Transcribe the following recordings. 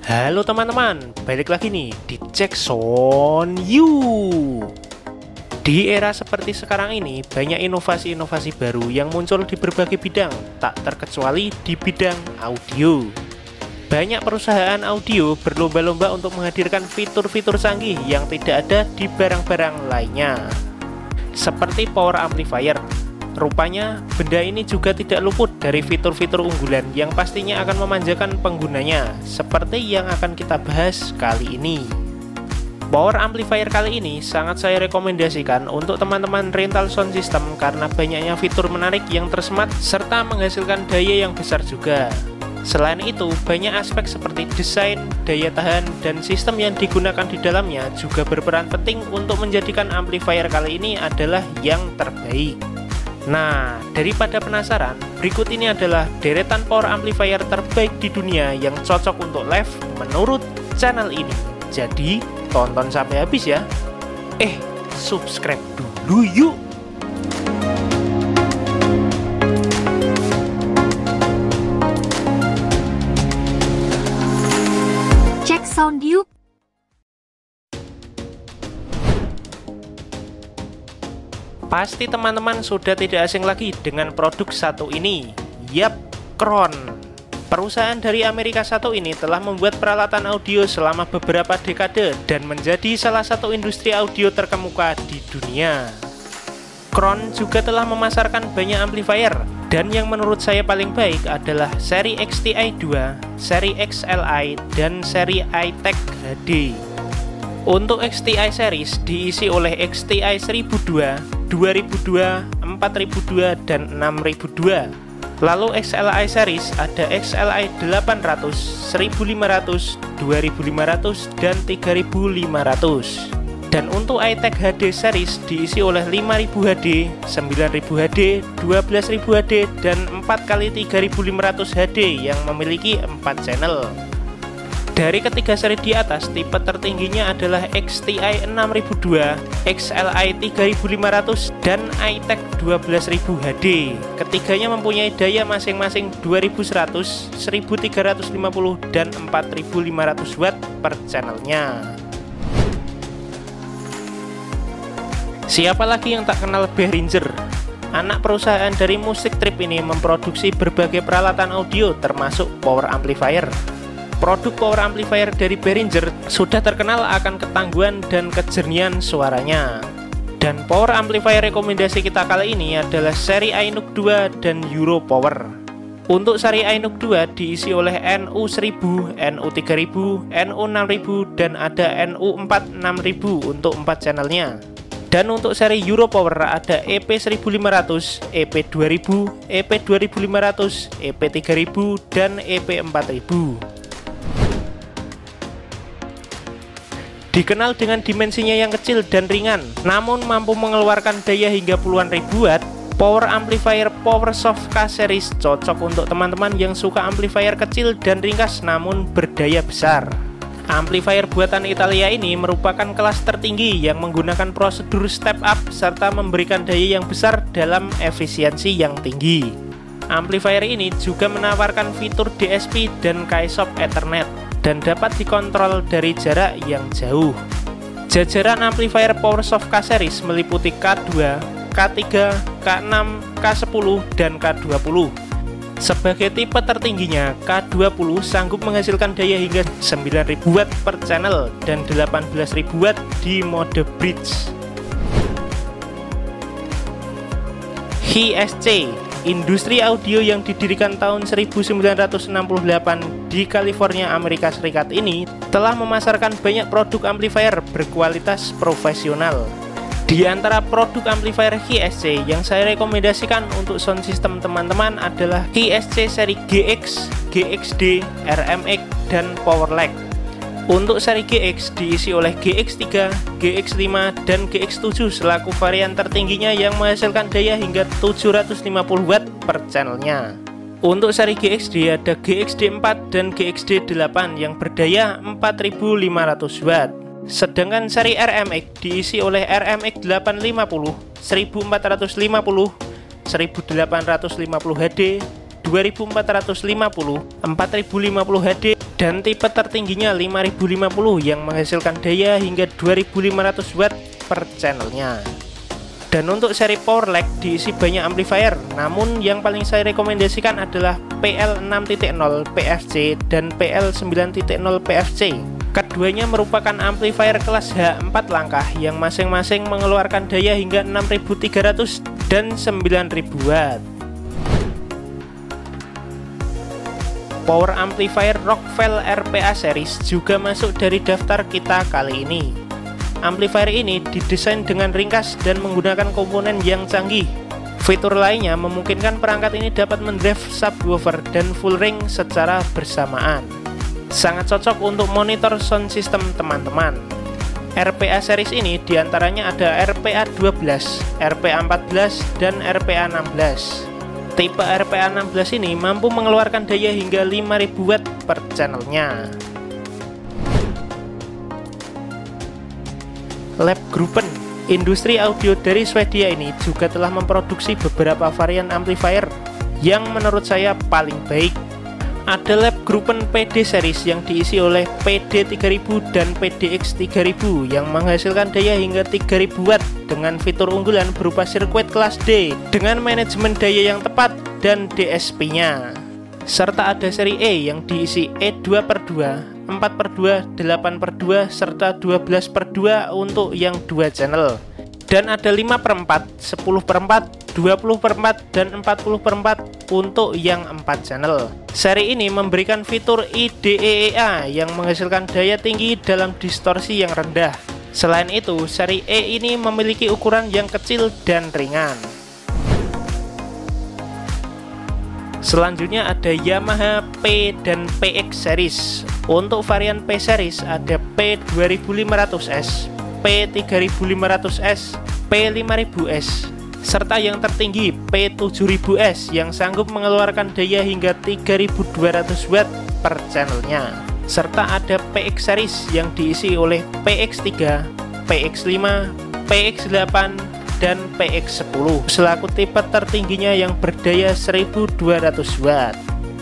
Halo teman-teman, balik lagi nih di Jackson You. Di era seperti sekarang ini, banyak inovasi-inovasi baru yang muncul di berbagai bidang, tak terkecuali di bidang audio. Banyak perusahaan audio berlomba-lomba untuk menghadirkan fitur-fitur canggih yang tidak ada di barang-barang lainnya. Seperti power amplifier. Rupanya, benda ini juga tidak luput dari fitur-fitur unggulan yang pastinya akan memanjakan penggunanya, seperti yang akan kita bahas kali ini. Power amplifier kali ini sangat saya rekomendasikan untuk teman-teman rental sound system karena banyaknya fitur menarik yang tersemat serta menghasilkan daya yang besar juga. Selain itu, banyak aspek seperti desain, daya tahan, dan sistem yang digunakan di dalamnya juga berperan penting untuk menjadikan amplifier kali ini adalah yang terbaik. Nah, daripada penasaran, berikut ini adalah deretan power amplifier terbaik di dunia yang cocok untuk live menurut channel ini. Jadi, tonton sampai habis ya. Subscribe dulu yuk. Cek sound yuk. Pasti teman-teman sudah tidak asing lagi dengan produk satu ini. Yap, Kron. Perusahaan dari Amerika satu ini telah membuat peralatan audio selama beberapa dekade dan menjadi salah satu industri audio terkemuka di dunia. Kron juga telah memasarkan banyak amplifier, dan yang menurut saya paling baik adalah seri XTI2, seri XLI, dan seri iTech HD. Untuk XTI series diisi oleh XTI 1002, 2002, 4002, dan 6002. Lalu XLI series ada XLI 800, 1500, 2500, dan 3500. Dan untuk iTech HD series diisi oleh 5000 HD, 9000 HD, 12000 HD, dan 4x3500 HD yang memiliki 4 channel. Dari ketiga seri di atas, tipe tertingginya adalah XTI 6002, XLI 3500, dan iTech 12000 HD. Ketiganya mempunyai daya masing-masing 2100, 1350, dan 4500 watt per channelnya. Siapa lagi yang tak kenal Behringer? Anak perusahaan dari Music Trip ini memproduksi berbagai peralatan audio termasuk power amplifier. Produk power amplifier dari Behringer sudah terkenal akan ketangguhan dan kejernihan suaranya. Dan power amplifier rekomendasi kita kali ini adalah seri iNUK 2 dan Euro Power. Untuk seri iNUK 2 diisi oleh NU1000, NU3000, NU6000, dan ada NU4 6000 untuk 4 channelnya. Dan untuk seri Euro Power ada EP1500, EP2000, EP2500, EP3000, dan EP4000. Dikenal dengan dimensinya yang kecil dan ringan, namun mampu mengeluarkan daya hingga puluhan ribu watt, power amplifier PowerSoft K Series cocok untuk teman-teman yang suka amplifier kecil dan ringkas namun berdaya besar. Amplifier buatan Italia ini merupakan kelas tertinggi yang menggunakan prosedur step up serta memberikan daya yang besar dalam efisiensi yang tinggi. Amplifier ini juga menawarkan fitur DSP dan KSOP Ethernet dan dapat dikontrol dari jarak yang jauh. Jajaran amplifier PowerSoft K Series meliputi K2, K3, K6, K10, dan K20. Sebagai tipe tertingginya, K20 sanggup menghasilkan daya hingga 9000 watt per channel dan 18000 watt di mode bridge. HSC, industri audio yang didirikan tahun 1968 di California, Amerika Serikat ini telah memasarkan banyak produk amplifier berkualitas profesional. Di antara produk amplifier HSC yang saya rekomendasikan untuk sound system teman-teman adalah HSC seri GX, GXD, RMX, dan PowerLeg. Untuk seri GX diisi oleh GX3, GX5, dan GX7 selaku varian tertingginya yang menghasilkan daya hingga 750 watt per channelnya. Untuk seri GXD ada GXD4 dan GXD8 yang berdaya 4500 watt. Sedangkan seri RMX diisi oleh RMX 850, 1450, 1850 HD, 2450, 4050 HD, dan tipe tertingginya 5050 yang menghasilkan daya hingga 2500 watt per channelnya. Dan untuk seri power lag diisi banyak amplifier, namun yang paling saya rekomendasikan adalah PL6.0 PFC dan PL9.0 PFC. Keduanya merupakan amplifier kelas H4 langkah yang masing-masing mengeluarkan daya hingga 6300 dan 9000 watt. Power amplifier Rockwell RPA series juga masuk dari daftar kita kali ini. Amplifier ini didesain dengan ringkas dan menggunakan komponen yang canggih. Fitur lainnya memungkinkan perangkat ini dapat mendrive subwoofer dan full ring secara bersamaan. Sangat cocok untuk monitor sound system teman-teman. RPA series ini diantaranya ada RPA 12, RPA 14, dan RPA 16. Tipe RPA 16 ini mampu mengeluarkan daya hingga 5000 watt per channelnya. Labgruppen, industri audio dari Swedia ini juga telah memproduksi beberapa varian amplifier yang menurut saya paling baik. Ada Labgruppen PD series yang diisi oleh PD3000 dan PDX3000 yang menghasilkan daya hingga 3000 watt dengan fitur unggulan berupa sirkuit kelas D dengan manajemen daya yang tepat dan DSP-nya. Serta ada seri E yang diisi E2/2, 4/2, 8/2, serta 12/2 untuk yang 2 channel. Dan ada 5/4, 10/4, 20/4, dan 40/4 untuk yang 4 channel. Seri ini memberikan fitur IDEA yang menghasilkan daya tinggi dalam distorsi yang rendah. Selain itu, seri E ini memiliki ukuran yang kecil dan ringan. Selanjutnya ada Yamaha P dan PX series. Untuk varian P series ada P2500S, P3500S, P5000S, serta yang tertinggi P7000S yang sanggup mengeluarkan daya hingga 3200 watt per channelnya. Serta ada PX series yang diisi oleh PX3, PX5, PX8, dan PX10 selaku tipe tertingginya yang berdaya 1200 watt.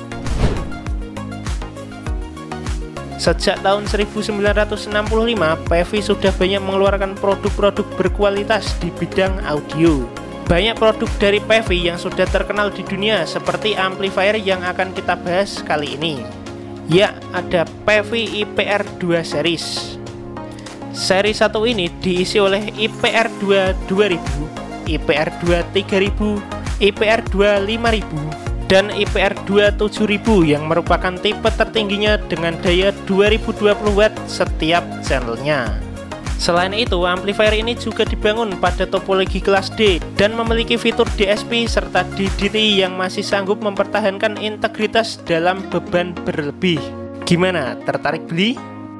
Sejak tahun 1965, PEVI sudah banyak mengeluarkan produk-produk berkualitas di bidang audio. Banyak produk dari PEVI yang sudah terkenal di dunia seperti amplifier yang akan kita bahas kali ini. Ya, ada PEVI IPR2 series. Seri 1 ini diisi oleh IPR2 2000, IPR2 3000, IPR2 5000, dan IPR2 7000 yang merupakan tipe tertingginya dengan daya 2020 watt setiap channelnya. Selain itu, amplifier ini juga dibangun pada topologi kelas D dan memiliki fitur DSP serta DDT yang masih sanggup mempertahankan integritas dalam beban berlebih. Gimana, tertarik beli?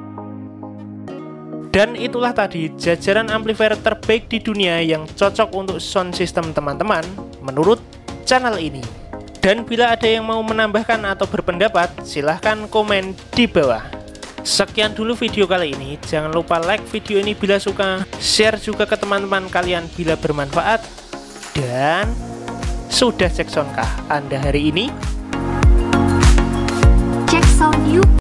Dan itulah tadi jajaran amplifier terbaik di dunia yang cocok untuk sound system teman-teman menurut channel ini. Dan bila ada yang mau menambahkan atau berpendapat, silahkan komen di bawah. Sekian dulu video kali ini. Jangan lupa like video ini bila suka, share juga ke teman-teman kalian bila bermanfaat. Dan sudah cek soundkah Anda hari ini? Cek sound yuk.